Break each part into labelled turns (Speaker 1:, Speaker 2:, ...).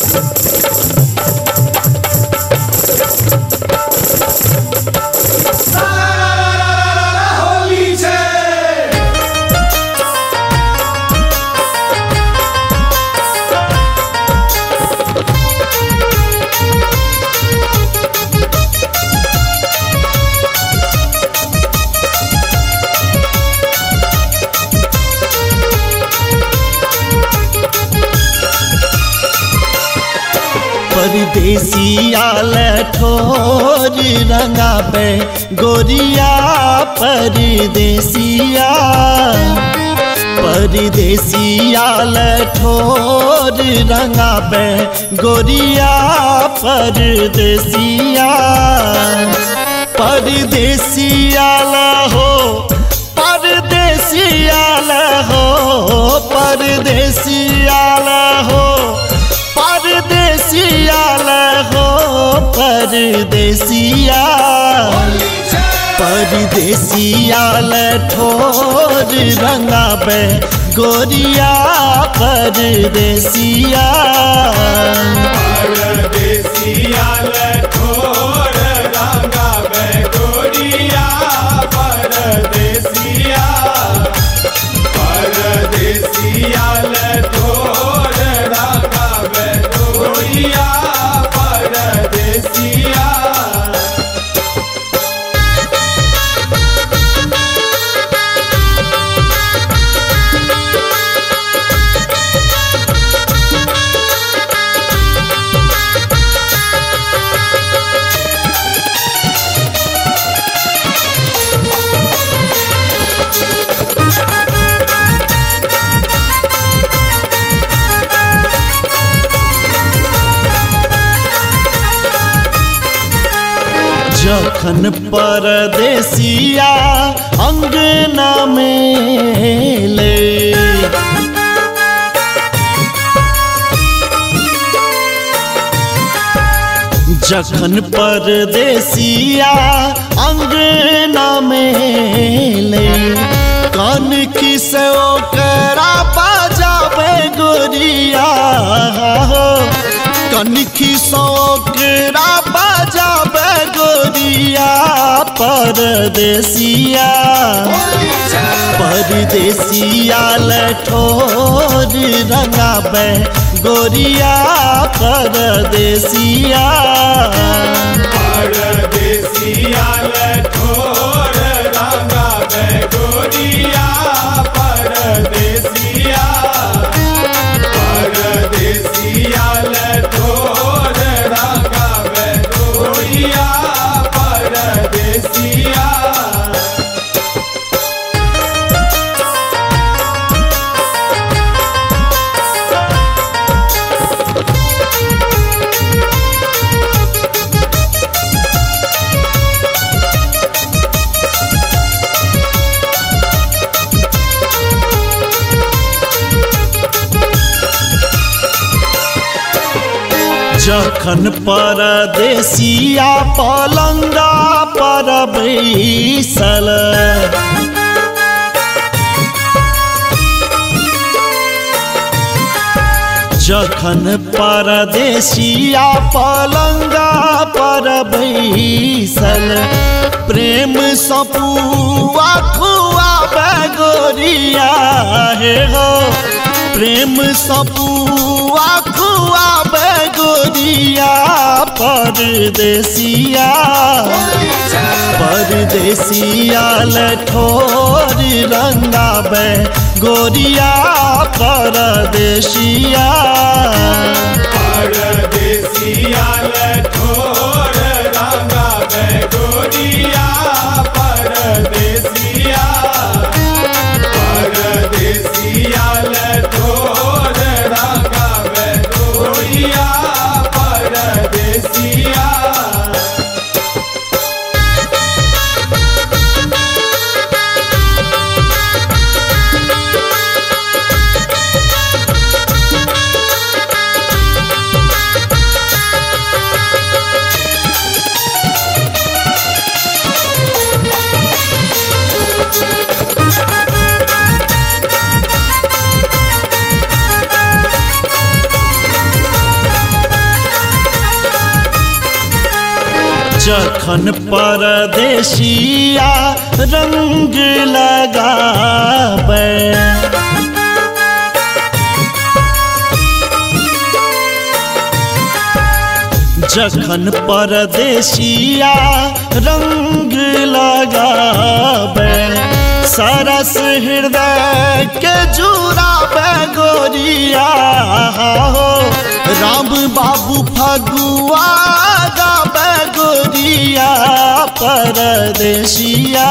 Speaker 1: परदेसिया लठोर रंगाबे गोरिया परदेसिया परदेसिया लठोर रंगाबे गोरिया परदेसिया परदेसिया लहो परदेसिया लहो परदेसिया लहो परदेसिया लहो परदेसिया परदेसिया लठोर रंगाबे गोरिया परदेसिया
Speaker 2: परदेसिया लठोर रंगाबे गोरिया परदेसिया परदेसिया लठोर रंगाबे गोरिया परदेसिया
Speaker 1: जखन परदेसिया अंगना में ले जखन परदेसिया अंगना में ले कान किस ओकरा बजावे गोरिया कनखी सोकरा बजावे गोरिया परदेसिया परदेसिया लठोर रंगाबे गोरिया परदेसिया
Speaker 2: परदेसिया लठोर रंगाबे गोरिया परदेसिया परदेसिया लठोर रंगाबे गोरिया परदेसिया
Speaker 1: जखन परदेसिया पलंगा पर बैसल जखन परदेसिया पलंगा पर बैसल प्रेम सपुआ खुआबे गोरिया हे हो प्रेम सपुआ खुआबे गोरिया परदेसिया परदेसिया लठोर रंगाबे गोरिया परदेसिया
Speaker 2: परदेसिया लठोर रंगाबे गोरिया परदेसिया परदेसिया लठोर रंगाबे गोरिया परदेसिया
Speaker 1: जखन परदेसिया रंग लगावे जखन परदेसिया रंग लगावे सरस हृदय के जुड़ावे गोरिया हो राम बाबू फगुआ गावे गोरिया परदेसिया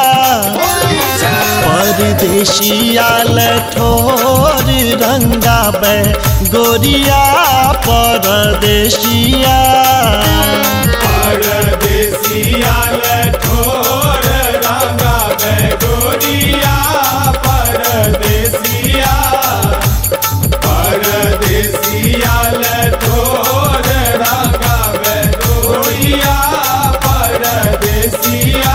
Speaker 1: परदेसिया लठोर रंगावे गोरिया परदेसिया
Speaker 2: परदेसिया लठोर रंगावे गोरिया परदेसिया परदेसिया लठोर रंगावे गोरिया परदेसिया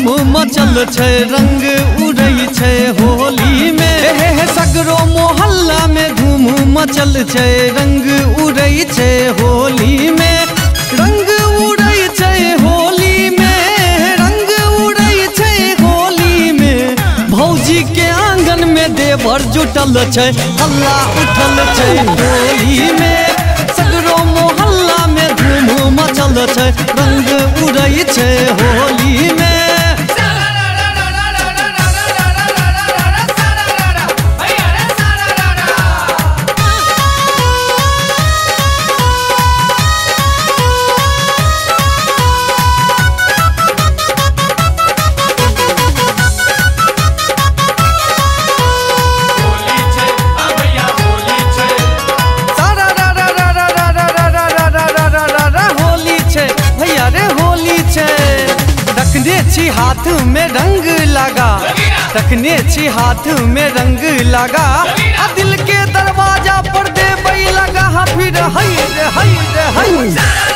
Speaker 1: धूम मचल छै रंग उड़ै छै होली में हे सगरो मोहल्ला में धूम मचल छै रंग उड़ै छै होली में रंग उड़ै छै होली में रंग उड़ै छै होली में भौजी के आंगन में देवर जुटल छै हल्ला उठल छै होली में सगरो मोहल्ला में धूम मचल छै रंग उड़ै छै होली में हाथ में रंग लगा रखने छी हाथ में रंग लगा आ दिल के दरवाजा पर दे बई लगा फिर हई रे हई रे हई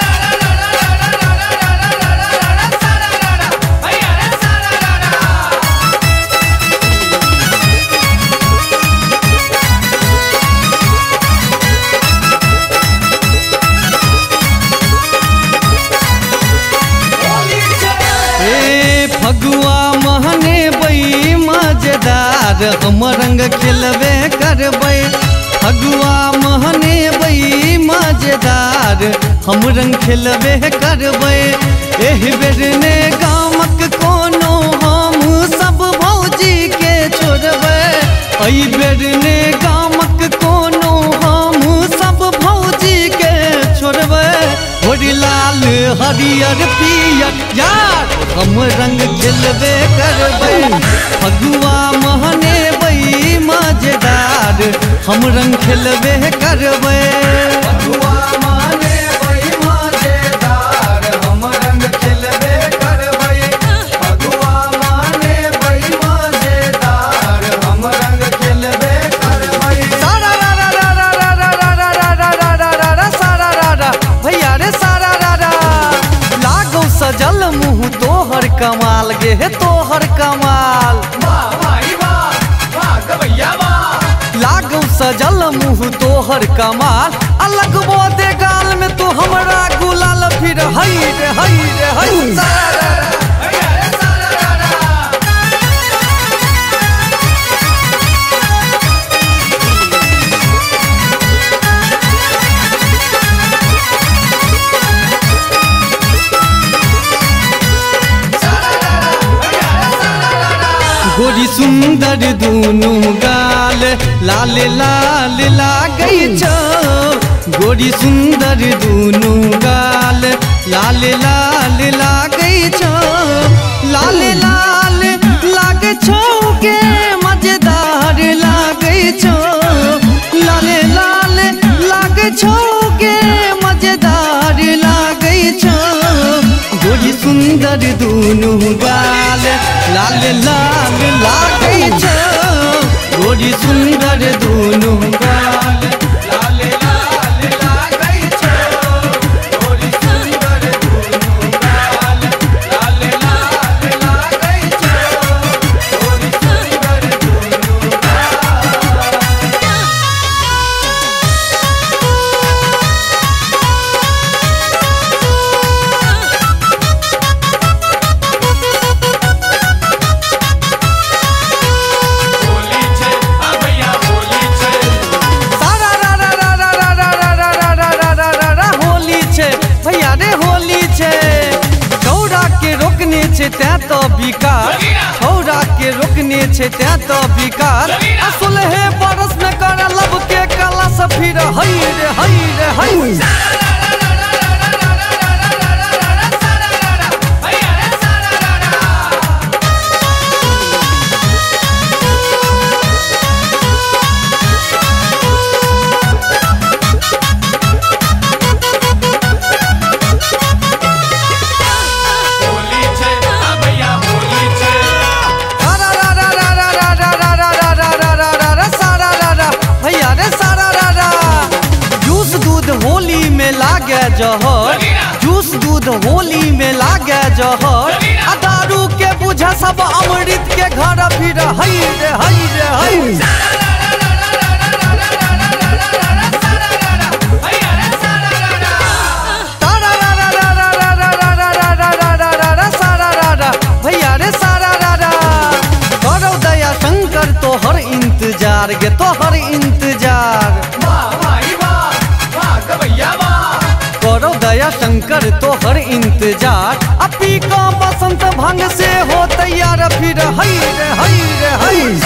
Speaker 1: फगुआ महने बई मजेदार हम रंग खेलबे करबै फगुआ महने बई मजेदार हम रंग खेलबे करबै एहि बेर ने गामक कोनो हम सब भौजी के छोड़बै एहि बेर ने गामक कोनो हम सब भौजी के छोड़बै होरी लाल हरियर पियर यार हम रंग खेलबे करबै फगुआ महने बई मजेदार हम रंग खेलबे करबै फगुआ महने बई मजेदार हम रंग खेलबे करबै फगुआ महने बई मजेदार हम रंग खेलबे करबै सारा रा रा रा रा रा रा रा रा रा रा रा रा सारा रा रा भैया रे सारा रा रा लागो सजल मुँह तोहर कमाल गे हे तोहर कमाल लागो सजल मुँह तोहर कमाल अलग बोदे गाल में तू हमरा गुलाल फिर हई रे हई रे हई गोरी सुंदर दूनू गाल लाल लाल लागै छौ गोरी सुंदर दूनू गाल लाल लाल लागै छौ लाल लाल लागै छौ के मजेदार लागै छौ लाल लाल लागै छौ के मजेदार लागै छौ गोरी सुंदर दूनू गाल लाल लाल लागै छौ गोरी सुंदर दूनू गाल लाल लाल लागै छौ गोरी सुंदर दूनू गाल लाल लाल लागै छौ गोरी सुंदर दूनू तैं तो विकास छौड़ा के रोकने छै तैं तो विकास असुलहे बरस में कर लब के कला से फिर हई रे हई रे हई जहर जूस दूध होली में लागे जहर आ दारू के बुझा सब अमृत के घर फिर हई रे हई रे हई। भैया रे सारा रारा करो दया शंकर तोहर इंतजार गे तोहर इंतजार। करो दया शंकर तोहर इंतजार अपी का बसंत भंग से हो तैयार फिर हई रे हई रे हई।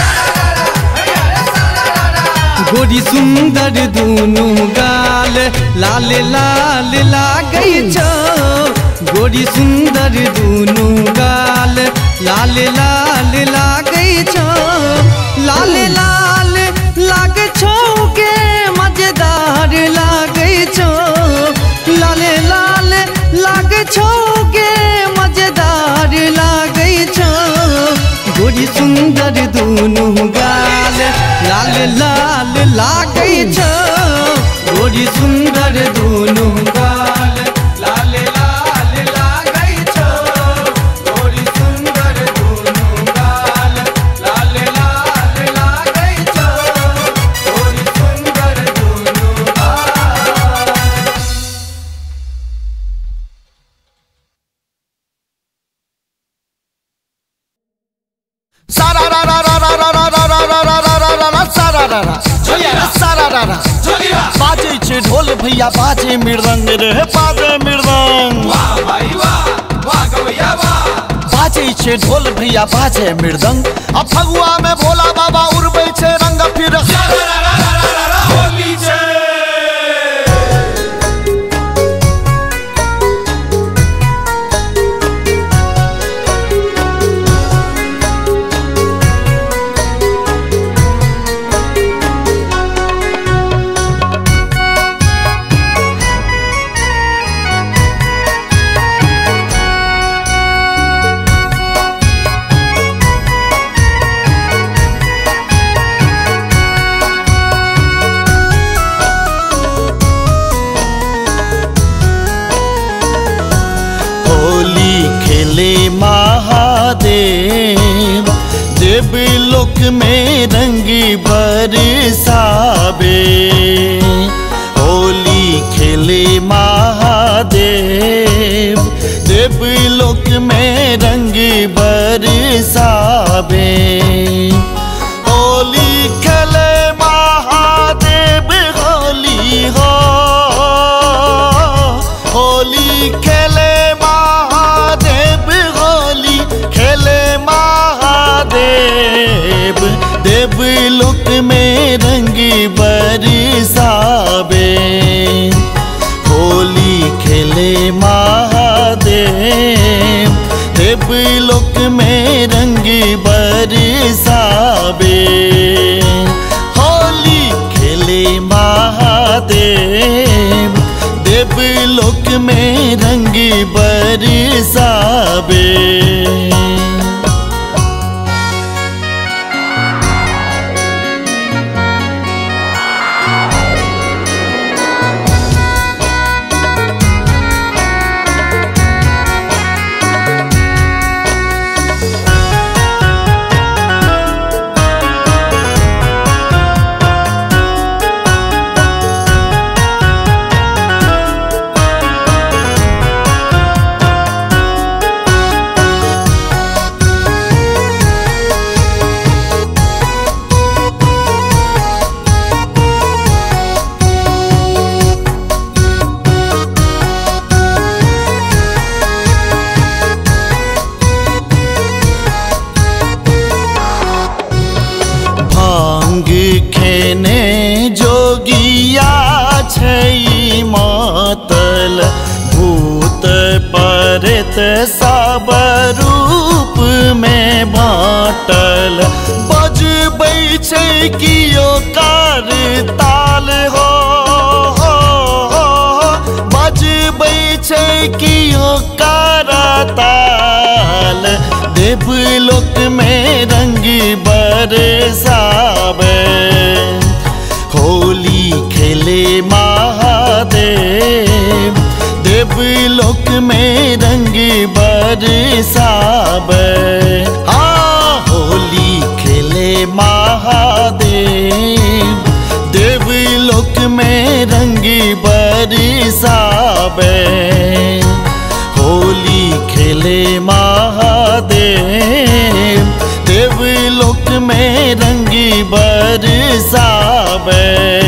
Speaker 1: गोरी सुंदर दूनु गाल लाल लाल लागै छौ। गोरी सुंदर दूनु गाल लाल लाल लागै छौ। लाल लाल लागै छौ के मजेदार लागै छौ। लाल लाल लागै छौ के मजेदार लागै छौ। गोरी सुंदर दूनु गाल लाल लाल लागै छौ। गोरी सुंदर दूनु गाल लाल लाल लागै छौ। गोरी सुंदर दूनु गाल लाल लाल लागै छौ। गोरी सुंदर दूनु गाल।
Speaker 3: सारा रा रा रा रा रा रा रा रा रा रा रा रा रा सारा रा रा सारा रा रा बाजे छे ढोल भैया बाजे मृदंग रे बाजे मृदंग।
Speaker 2: वाह भाई वाह वाह गवैया वाह।
Speaker 3: बाजे छे ढोल भैया बाजे मृदंग अब फगुआ में भोला बाबा उड़बै छे रंग फिर
Speaker 2: होली छे।
Speaker 3: महादेव देवलोक में रंग बरसावे। होली खेले महादेव देवलोक में रंग बरसावे। होली खेले महादेव होली हो। होली खेले खेले महादेव देवलोक में रंग बरसावे। होली खेले महादेव देवलोक में रंग बरसावे। होली खेले महादेव देवलोक में रंग बरसावे। मातल भूत प्रेत सब रूप में बाटल बजबै छै कियो कार ताल हो बजबै छै कियो कार ताल देवलोक में रंग बरसावे होली खेले महादेव देवलोक में रंग बरसावे बरसावे होली खेले महादेव देवलोक में रंग बरसावे।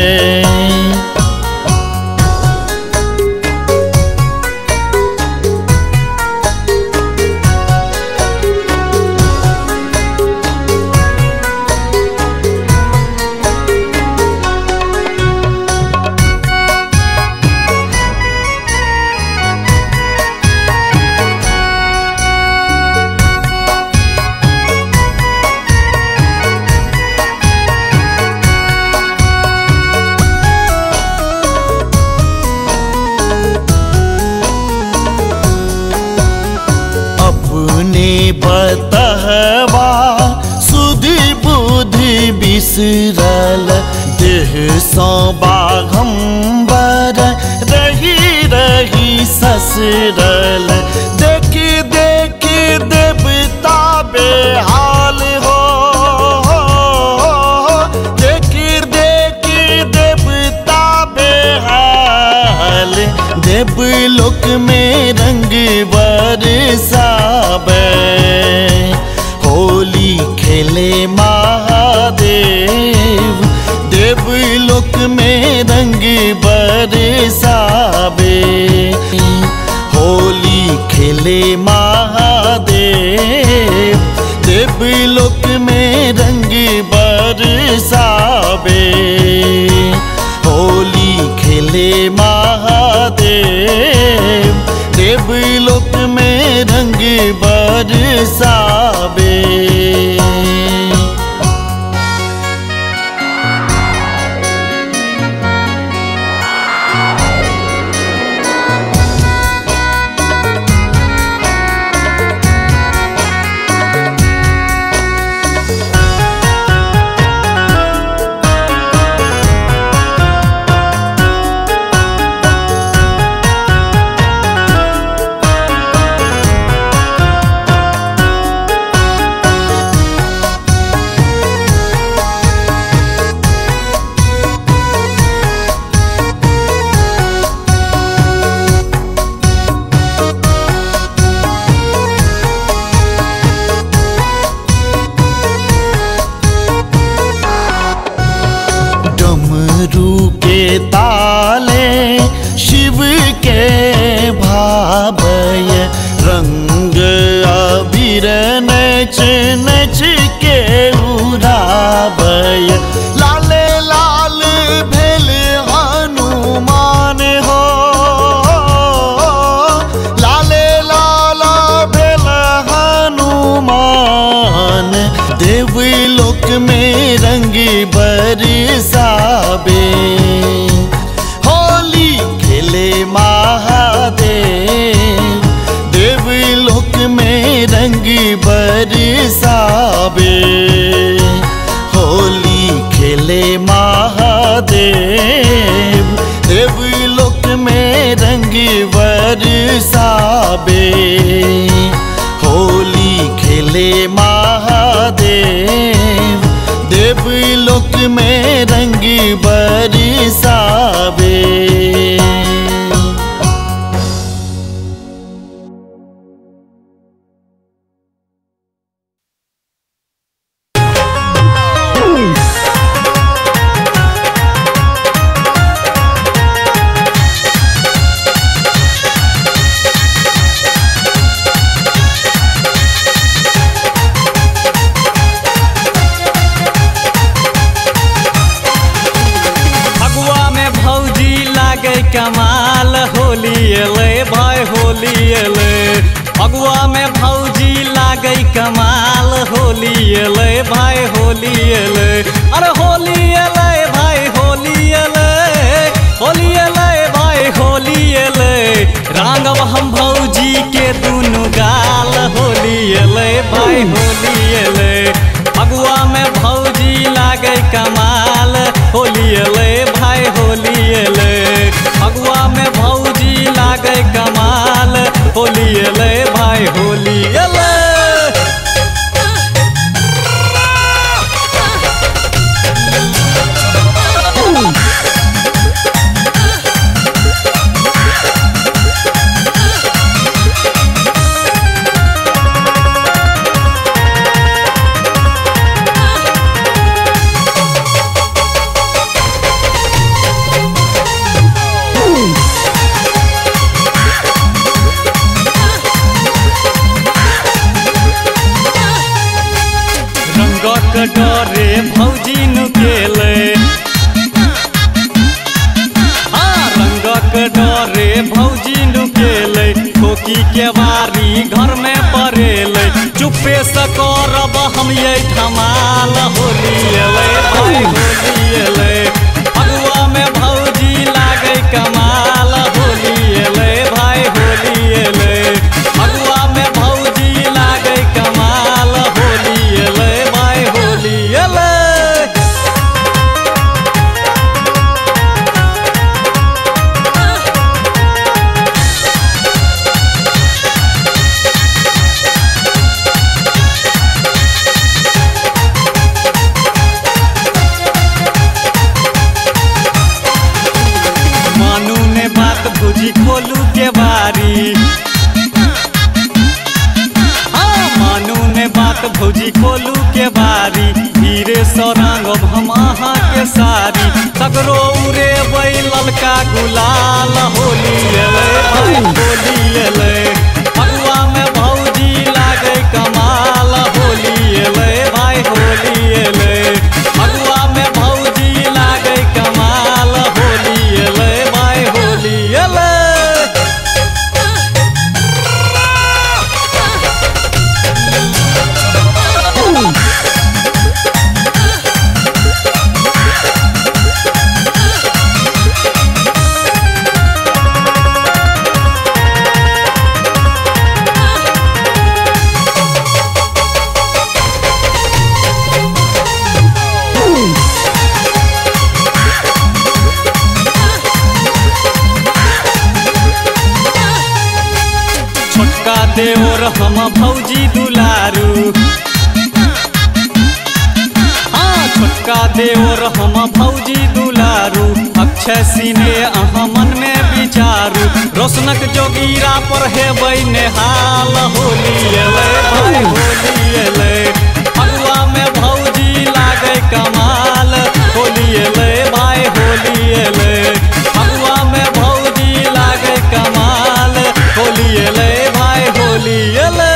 Speaker 3: बतहवा सुधि बुद्धि बिसरल देह सौ बाघम्बर रही रही ससरल देख देख देवता बेहाल हो देख देख देवता बेहाल देवलोक में रंग बरसावे होली खेले महादेव देवलोक में रंग बरसावे होली खेले महादेव देवलोक में रंग बरसावे होली खेले महादेव देवलोक में रंग बरसावे। ताले शिव के भावय रंग अबीर नच नच के उड़ावय लाले लाल भेल हनुमान हो लाले लाल भेल हनुमान देवलोक में रंग बरसावे होली खेले महादेव देवलोक में रंग बरसावे होली खेले महादेव देवलोक में रंग बरसावे होली खेले महादेव देवलोक में रंग बरसावे।
Speaker 1: कमाल होली एले भाई होली एले फगुआ में भौजी लागे कमाल होली एले भाई होली एले अरे होली एले भाई होली एले होली एले भाई होली एले रांगव हम भौजी के दुनु गाल होली एले भाई होली एले फगुआ में भौजी लागे कमाल होली एले भाई होली एले फगुआ में भौजी लागे कमाल होली एले भाई होली एले। डरे भौजी नुकेले रंगक डरे भौजी नुकेले ठोकी के बारी घर में पड़ेले चुपे से करब हम ये धमाल होली एले भाई होली एले फगुआ में भौजी लागे कमाल होली एले भाई होली एले फगुआ में भौजी लागे कमाल होली एले भाई होली एले मानू ने बात भौजी खोलू के बारी मानू ने बात भौजी खोलू के बारी धीरे से रंगब हम अहाँ के सारी सगरो उड़े वही ललका गुलाल होली एले भाई होली एले फगुआ में भौजी लागे कमाल होली एले भाई होली एले फगुआ में भौजी लागे कमाल होली एले भाई होली एले छोटका देवर हम भौजी दुलारू छोटका देवर हम भौजी दुलारू अक्षय सिने अहाँ मन में विचारू रोशनक जोगीरा पर हेबै नेहाल होली एले भाई होली एले फगुआ में भौजी लागे कमाल होली एले भाई होली एले फगुआ में भौजी लागे कमाल होली एले भाई होली एले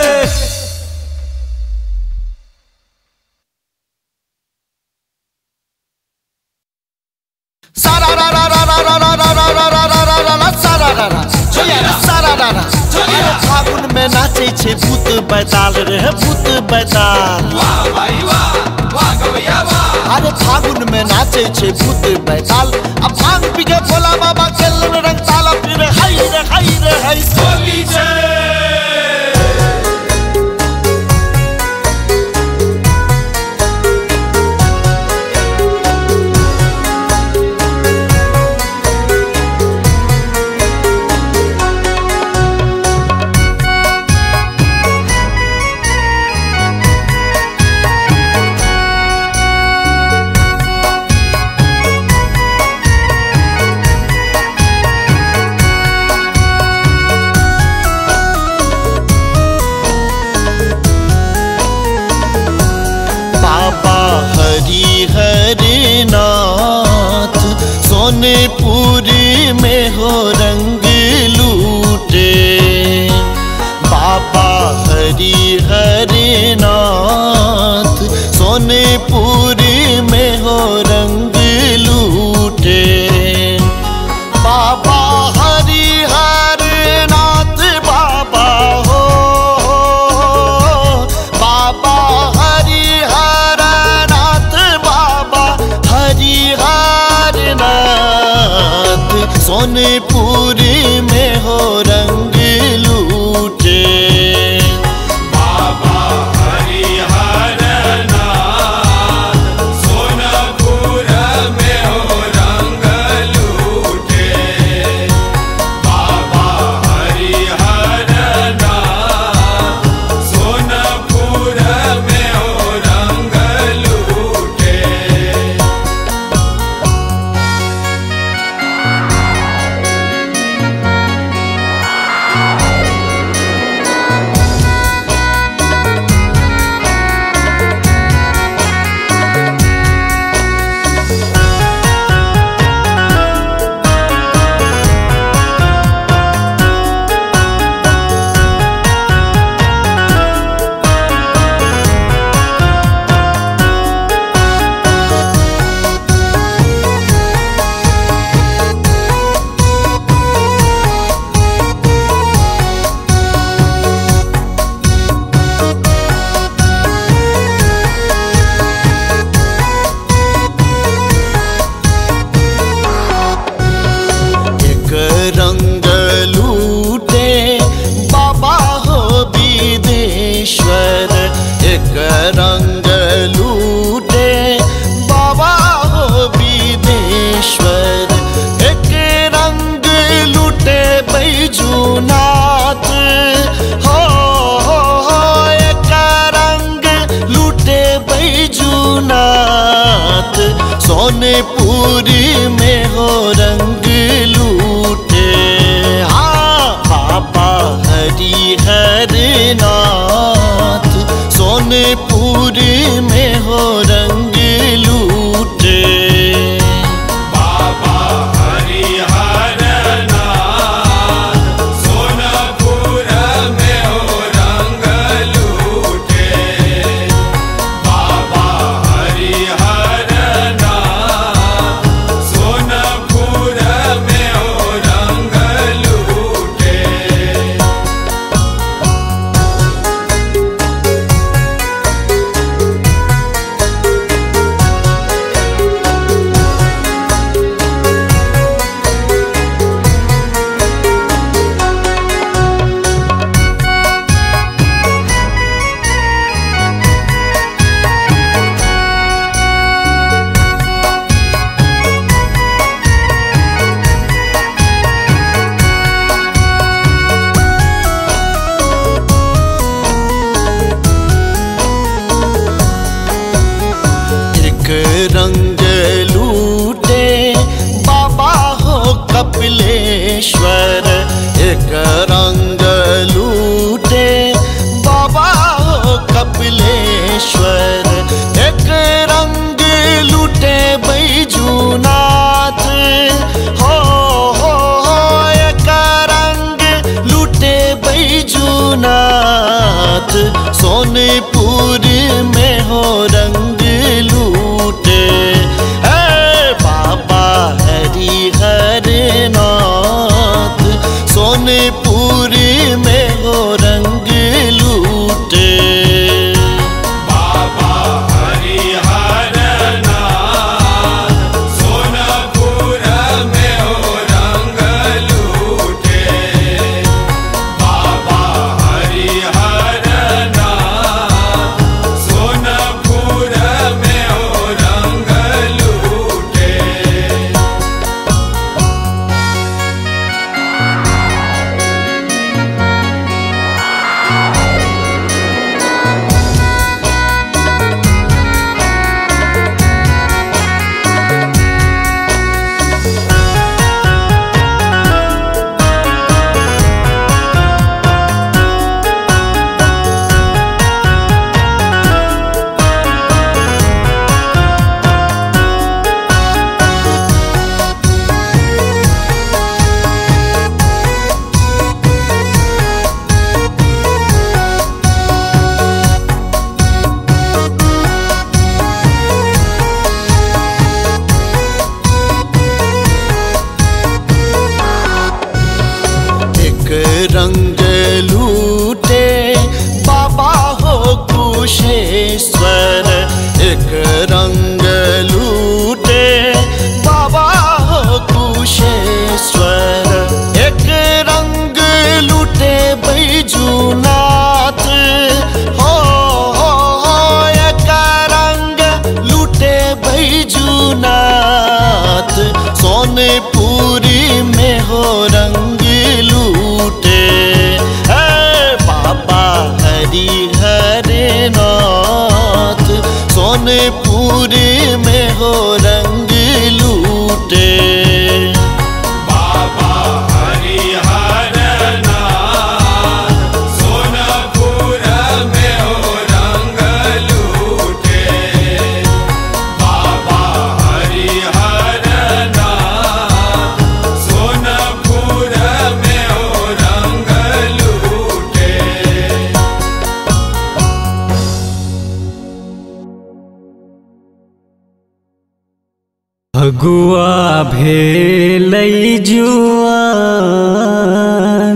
Speaker 3: सारा रा रा रा रा रा रा रा रा रा रा रा रा रा सारा रा रा सारा रा रा अरे फागुन में नाचे छे भूत बैताल रे भूत बैताल
Speaker 2: वाह भाई वाह वाह गवैया वाह
Speaker 3: अरे फागुन में नाचे छे भूत बैताल अब भांग पी के भोला बाबा के रंग ताला फिर हाय रे हाय रे हाय
Speaker 2: होली छे
Speaker 3: एक रंग लूटे बाबा हो विदेश्वर, एक रंग लूटे बैजूनाथ हो, एक रंग लूटे बैजूनाथ। सोनेपुरी में हो रंग लूटे, हाँ बाबा हरिहर नाथ। सोनेपुरी में हो रंग लूटे,
Speaker 2: बाबा हरिहर नाथ। सोनपुर में हो रंग लूटे, बाबा हरिहर नाथ। सोनपुर में हो रंग लूटे।
Speaker 3: एक रंग लूटे बाबा हो कपिलेश्वर, एक रंग लूटे बाबा हो कपिलेश्वर, एक रंग लूटे बैजूनाथ हो, एक रंग लूटे बैजूनाथ। सोनेपुर में हो रंग लूटे, बाबा हरिहर नाथ। सोनेपुर में हो रंग लूटे,
Speaker 2: बाबा हरिहर नाथ। सोनपुर में हो रंग लूटे, बाबा हरिहर नाथ। सोनपुर में हो रंग लूटे।
Speaker 3: एक रंग लूटे बाबा हो कुशेश्वर, एक रंग लूटे बाबा हो कुशेश्वर, एक रंग लूटे बैजूनाथ हो, एक रंग लूटे बैजूनाथ। सोनेपुरी में हो रंग लूटे, बाबा हरिहर नाथ। सोनेपुर में हो रंग लूटे,
Speaker 2: बाबा हरिहर नाथ। सोनपुर में हो रंग लूटे, बाबा हरिहर नाथ। सोनपुर में हो रंग लूटे।
Speaker 1: फगुआ भेलै जुआन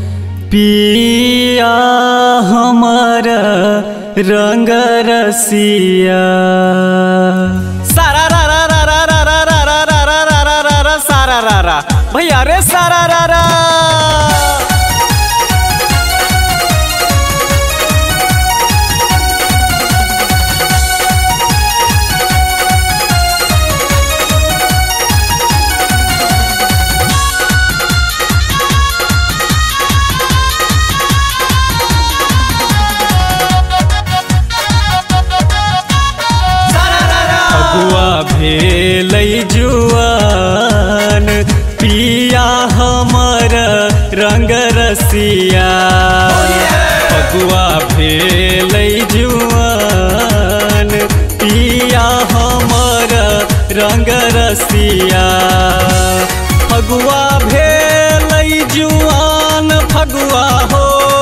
Speaker 1: पिया हमर रंग रसिया। सारा रा रा रा रा रा रा रा रा रा रा रा रा रा रा सारा रा रा भैया रे सारा रा रा। भेलै जुआन पिया हमर रंग रसिया फगुआ भेलै जुआन पिया हमर रंग रसिया फगुआ भेलै जुआन फगुआ हो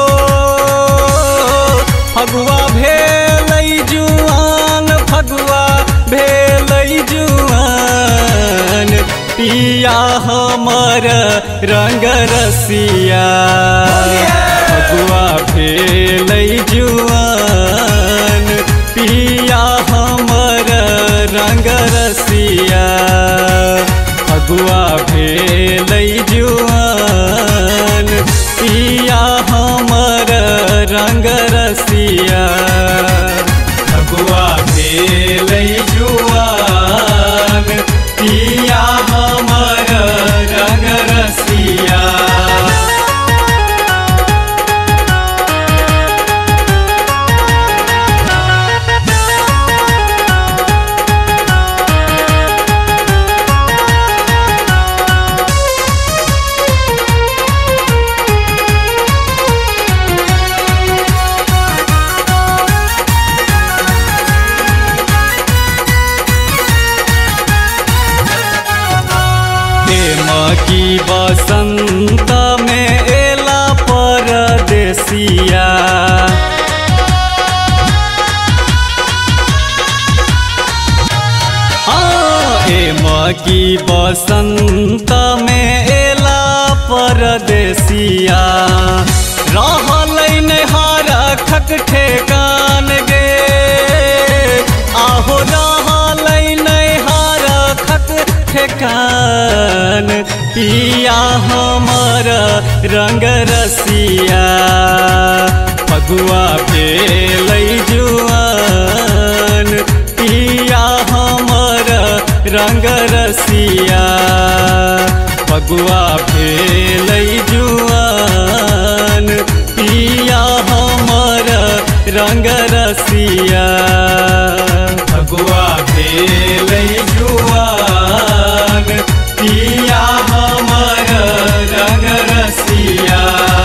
Speaker 1: फगुआ भेलै जुआन फगुआ भेलै जुआन पिया हमर रंग रसिया फगुआ भेलै जुआन पिया हमर रंग रसिया फगुआ भेलै जुआन पिया हमर रंग रसिया फगुआ भेलै जुआन पिया हमर रंग रसिया की बसंत में एला परदेसिया की बसंत में एला परदेसिया रहलै नहारा खक ठेकान गे आहो रहलै नहारा खक ठेकान पिया हमर रंग रसिया फगुआ भेलै जुआन पिया हमर रंग रसिया फगुआ भेलै जुआन पिया हमर रंग रसिया फगुआ भेलै जुआन पिया हमर रंग रसिया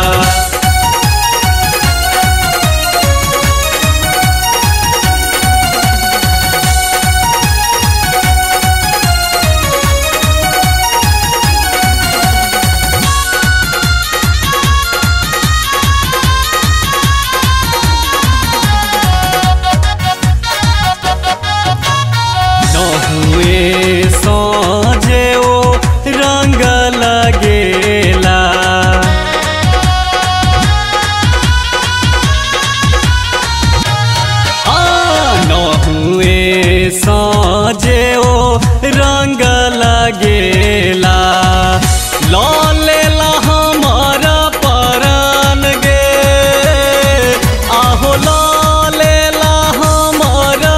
Speaker 1: साँझे ओ रंग लगेला न हुए साँझे ओ रंग लगेला ला लेला हमारा परान गे आहो ला लेला हमारा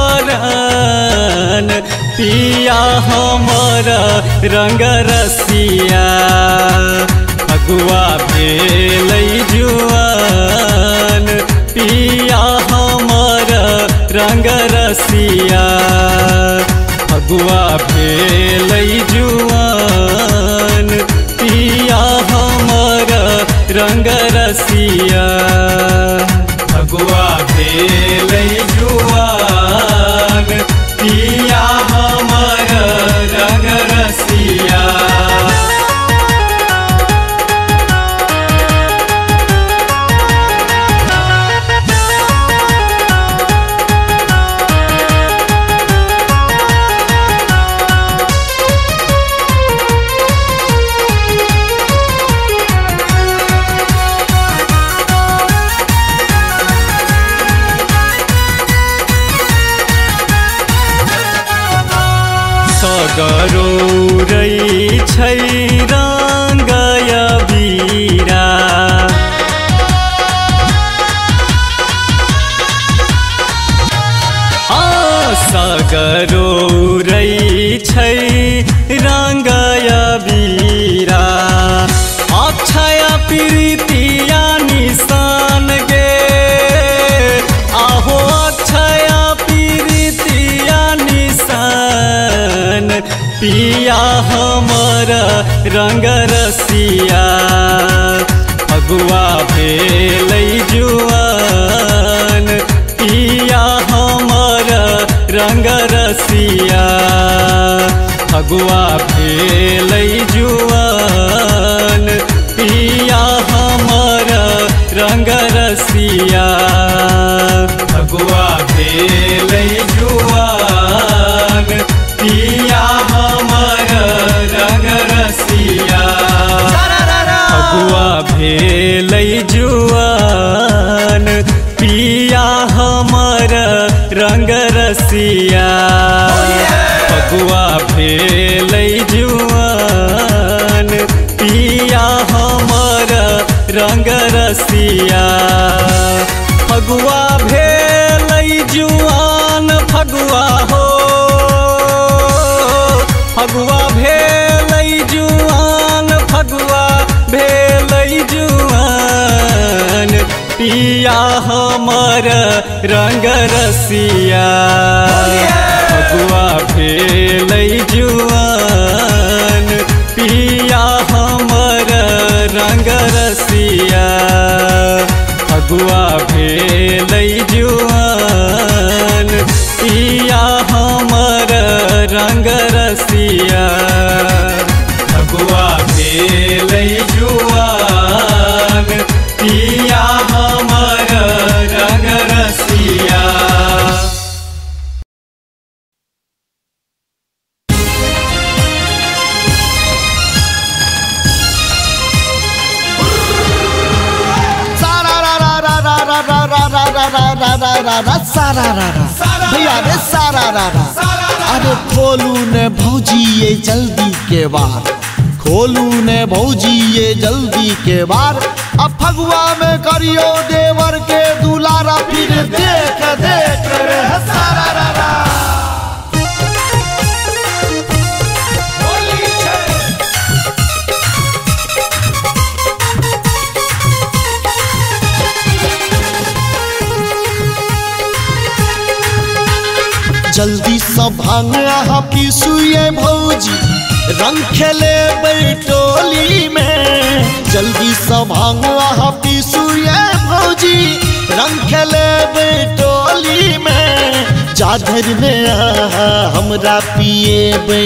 Speaker 1: परान पिया हमर रंग रसिया फगुआ भेलै जुआन पिया हमर रंग रसिया फगुआ भेलै जुआन पिया हमर रंग रसिया फगुआ भेलै जुआन पिया हमर रंग रसिया गरौरै छै रंगय बीरा सगरौरै छै रंगय बीरा अक्षय प्रीतिया निशान गे आहो अक्षय प्रीतिया निशान रंग रसिया फगुआ भेलै जुआन पिया हमर रंग रसिया फगुआ भेलै जुआन पिया हमर रंग रसिया फगुआ भेलै जुआन पिया हमर रंग रसिया फगुआ भेलै जुआन पिया हमर रंग रसिया फगुआ भेलै जुआन पिया हमर रंग रसिया फगुआ भेलै जुआन फगुआ हो फगुआ भेलै जुआन फगुआ भेलै जुआन पिया हमर रंग रसिया फगुआ भेलै जुआन पिया हमर रंग रसिया फगुआ भेलै जुआन पिया हमर रंग रसिया फगुआ भेलै जुआन पिया हमर रंग रसिया।
Speaker 3: भैया रे सारा अरे खोलू ने भौजी ये जल्दी के बार खोलू ने भौजी ये जल्दी के बार अब फगुआ में करियो देवर के दुलारा फिर देख देख रे सारा जल्दी सब भांग पीसुए भौजी रंग खेले बैठोली में जल्दी सब भांग पीसुए भौजी रंग खेले बैठोली में जाधर में हमरा पिए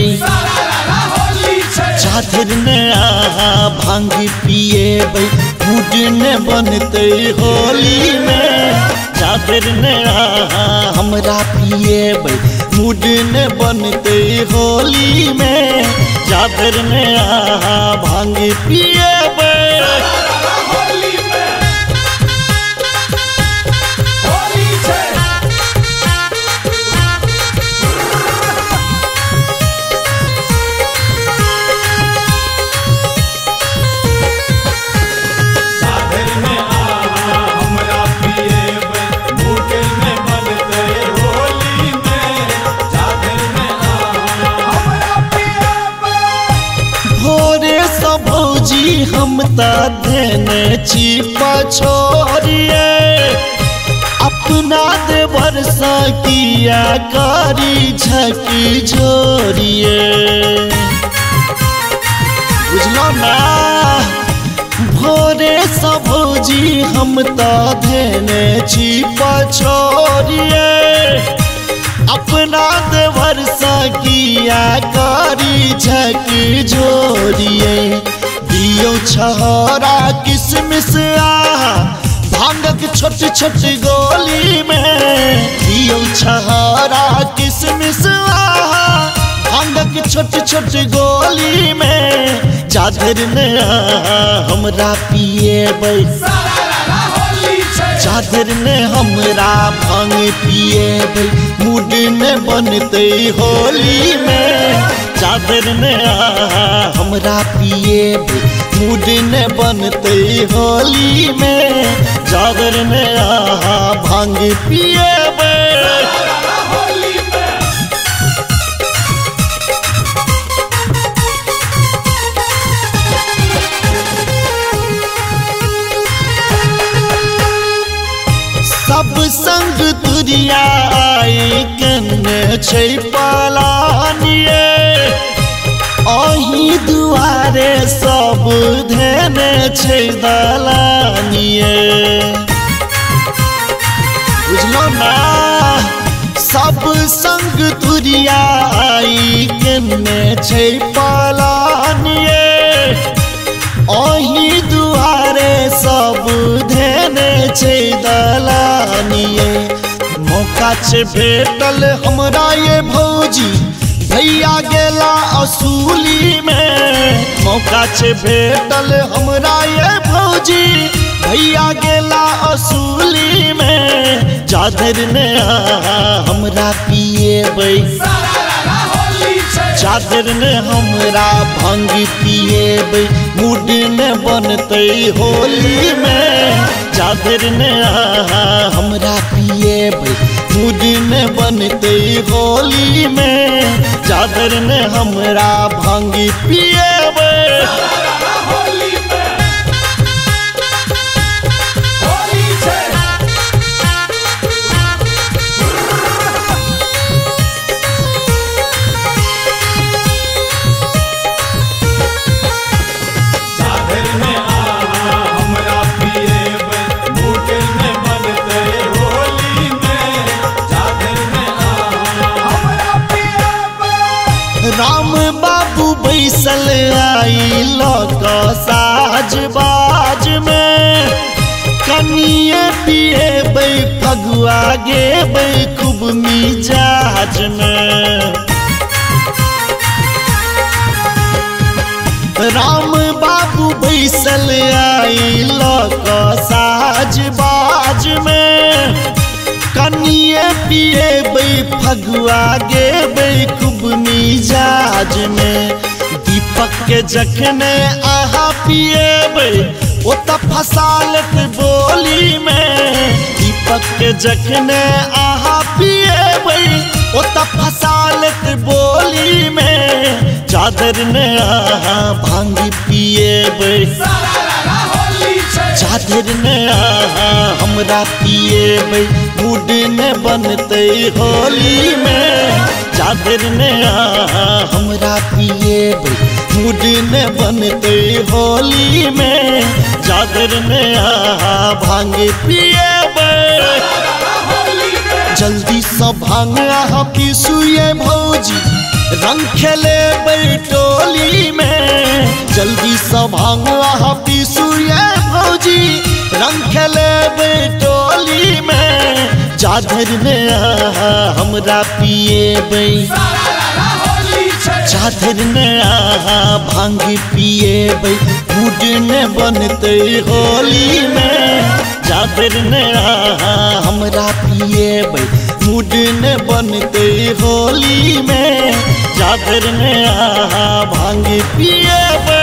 Speaker 3: जाधर में भांग पिए मूड ने बनते होली में जाधर ने हमरा पिए मूड ने बनते होली में जाधर ने भांग पिए हम देने छिपा छोड़िए अपना देवर सा किया कारी झकी झोरिए बुझलो ना भोरे सबोजी हम देने छिपा छोड़िए अपना देवर सा किया कारी झकी झोरिए दियो छहरा किसमिस भांगक छोटी छोटी गोली में दियो छहरा किसमिस भांगक छोटी छोटी गोली में जाधर ने हमरा पिए जाधर ने हमरा भांग पिए मूड ने बनते होली में जाधर ने हमरा पिए मूड ने बनते होली में जाधर ने भांग पिए सब संग तुरिया आई कन्ने छै पलानिए अही दुआरे छै दलानिए। बुझलो ना सब संग तुरियाई केने छै पलानिए। अही दुआरे सब धेने छै दलानिए। मौका छै भेटल हमरा ये भौजी भैया गेला असूली में। मौका छै भेटल हमरा ये भौजी भैया गेला असूली में। चादर ने हमरा पिएबै, चादर ने हमरा भंग पिएबै। मूड ने बनतै होली में। चादर ने हमरा पिएबै, मूड ने बनतै होली में। चादर ने हमरा भंग पिएबै। राम बाबू बैसल आई लक साज बाज में। कनिए पिएबै फगुआ गेबै खूब मिजाज में। राम बाबू बैसल आई लक साज बाज में। कनिए पिएबै फगुआ गेबै खूब मिजाज में। दीपक के जखने आहा पिएबै ओ त फसालत बोली में। दीपक के जखने आहा पिएबै ओ त फसालत बोली में। चादर ने आहा भांग पिएबै, चादर ने हमरा पिएबै। मूड ने बनतै होली में। चादर ने हमरा पिएबै, मूड ने बनतै होली में। चादर ने भांग पिएबै। जल्दी से भांग आहा पीसू ये भौजी रंग खेलेबै टोली में। जल्दी से भांग आहा पीसू ये भौजी रंग खेलेबै टोली में। चादर ने हमरा पिएबै, चादर ने भांग पिएबै। मूड ने बनतै होली में। चादर ने हमरा पिएबै, मूड ने बनतै होली में। चादर ने भांग पिएबै।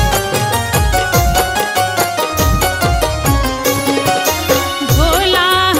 Speaker 4: भोला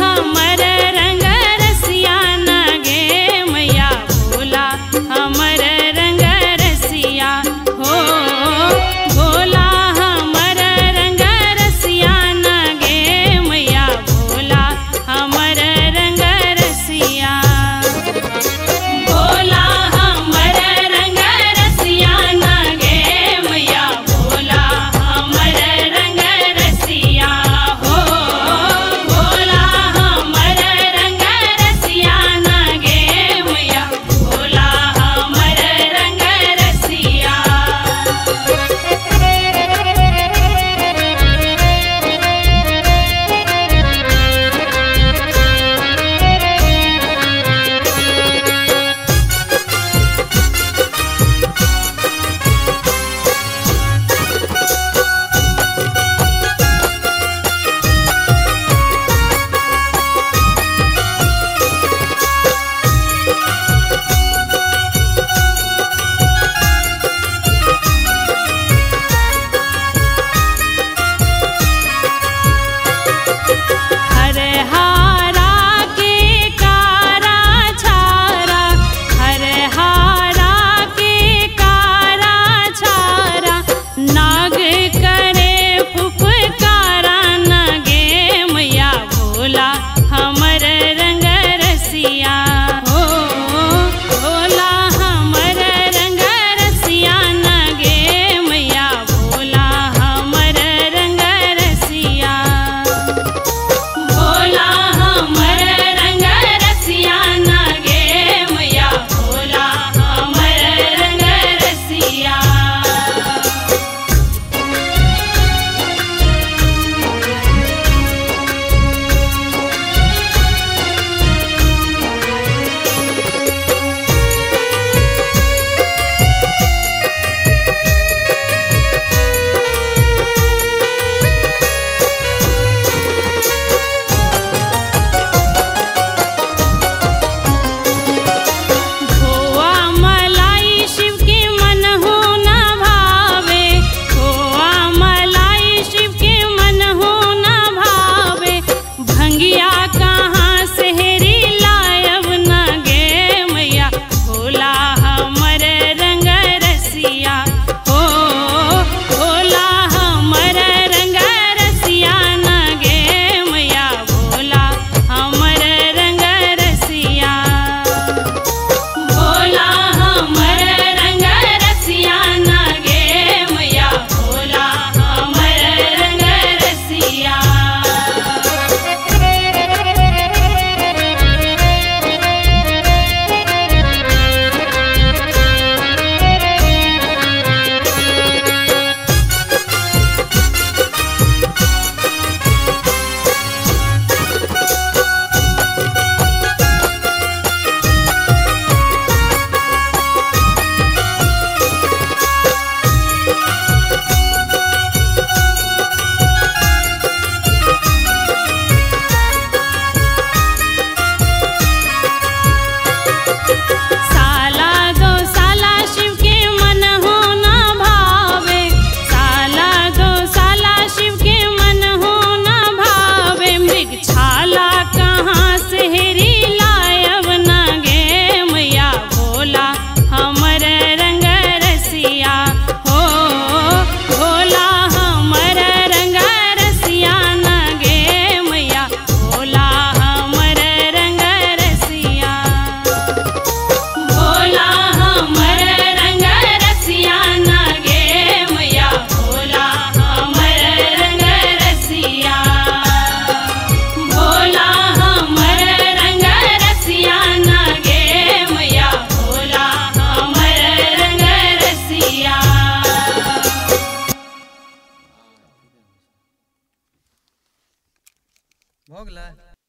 Speaker 1: हो गला।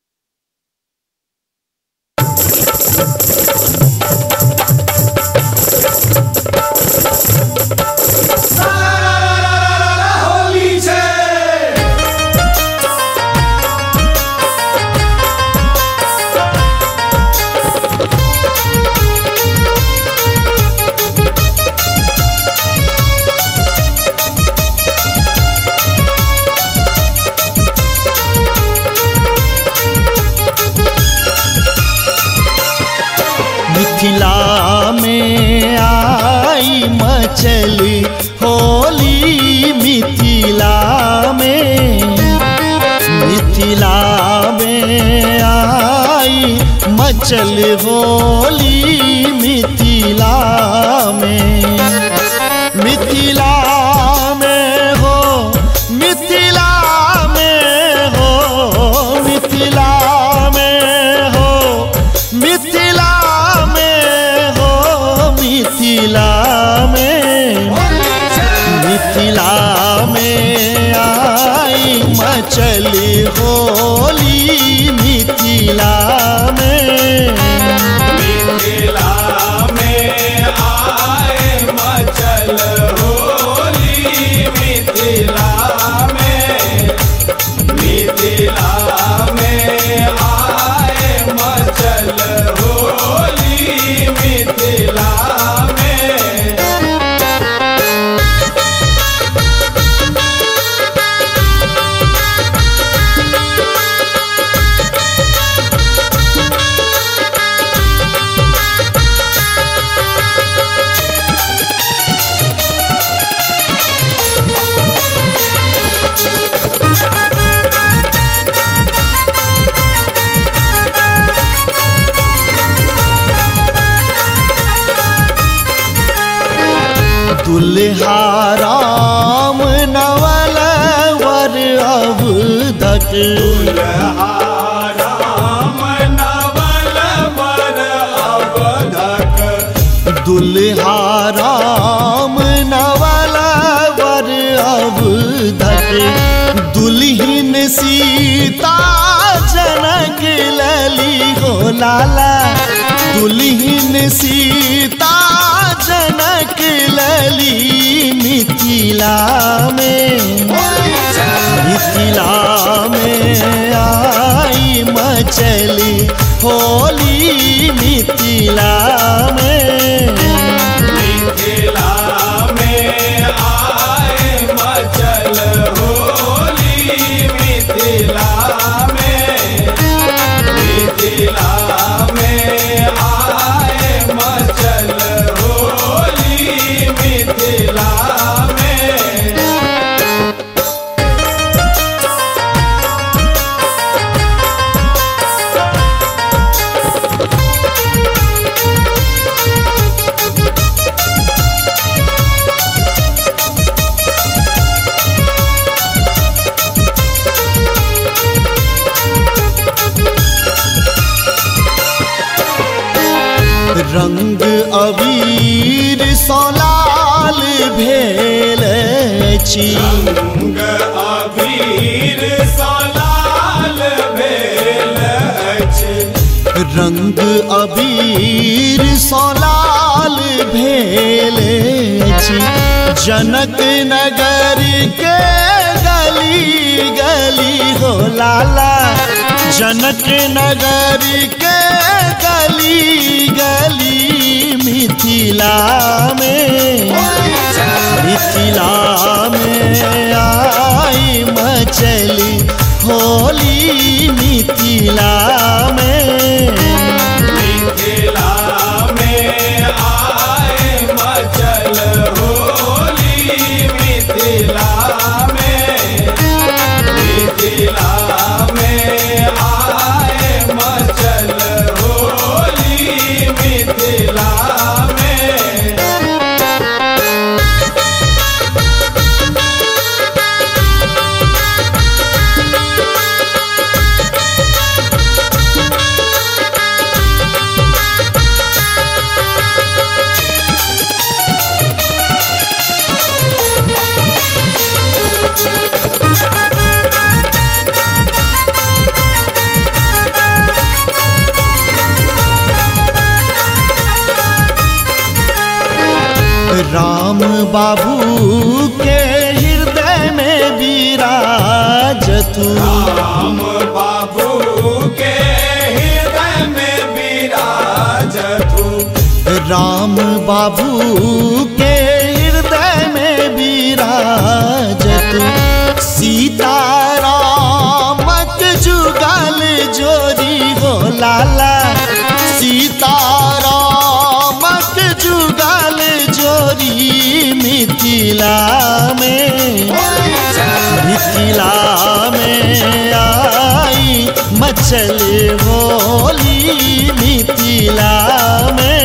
Speaker 3: मिथिला में आई मचली होली, मिथिला में आई मचल होली, मिथिला में हो, मिथिला में हो, मिथिला में हो, मिथिला में आई मचली होली, मिथिला में
Speaker 2: आए मचल होली, मिथिला में आए मचल होली, मिथिला में।
Speaker 3: दुल्हा राम नवल वर अवधक,
Speaker 2: दुल्हा राम नवल वर अवधक,
Speaker 3: दुल्हा राम नवल वर अवधक, दुल्हिन सीता जनक लली हो लाला, दुल्हिन सीता जनक लली, मिथिला में आई मचली होली, मिथिला में
Speaker 2: आए मचल होली, मिथिला में आए मचल होली, मिथिला में।
Speaker 3: रंग अबीर सोलाल भेल छी,
Speaker 2: रंग अबीर सोलाल भेल अछि,
Speaker 3: रंग अबीर सोलाल भेल छी, जनक नगर के गली गली हो लाला, जनक नगर के गली गली, मिथिला में आई मचली होली, मिथिला में
Speaker 2: आए मचल होली, मिथिला में आए मचल होली, मिथिला में।
Speaker 3: राम बाबू के हृदय में विराज तू।
Speaker 2: राम बाबू के हृदय में विराज तू।
Speaker 3: राम बाबू के हृदय में विराज तू। सीतारामक जुगल जोड़ी हो लाला, सीतारामक जुगल जोड़ी मिथिला में, मिथिला में आई मचल होली मिथिला में।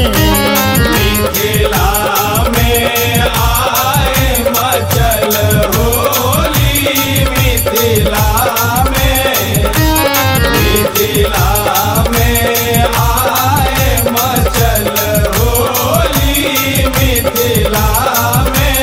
Speaker 2: मिथिला में आए मचल होली मिथिला में। मिथिला में आए मचल होली मिथिला में।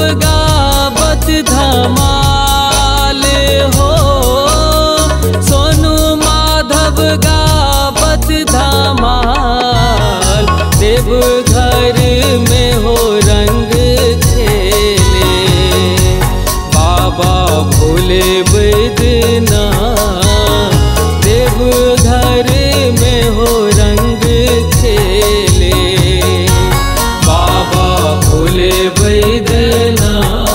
Speaker 4: गावत धमाल हो, सोनू माधव गावत धमाल। देवघर में हो रंग खेले बाबा भोले बैद्यनाथ। देवघर में हो रंग खेले बाबा भोले बैद्यनाथ।